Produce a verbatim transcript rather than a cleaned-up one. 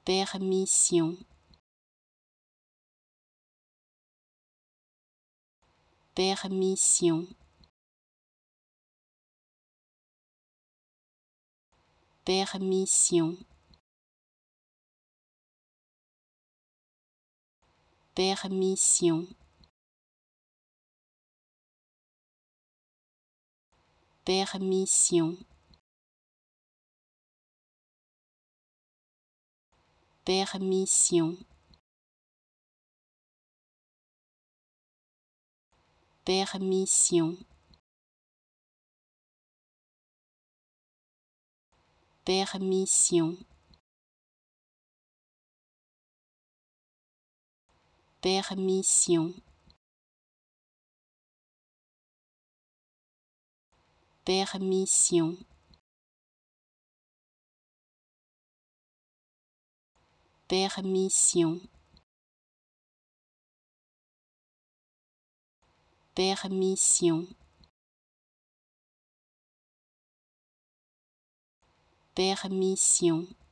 permission, permission, permission, permission, permission, permission, permission, permission, permission, permission, permission, permission, permission,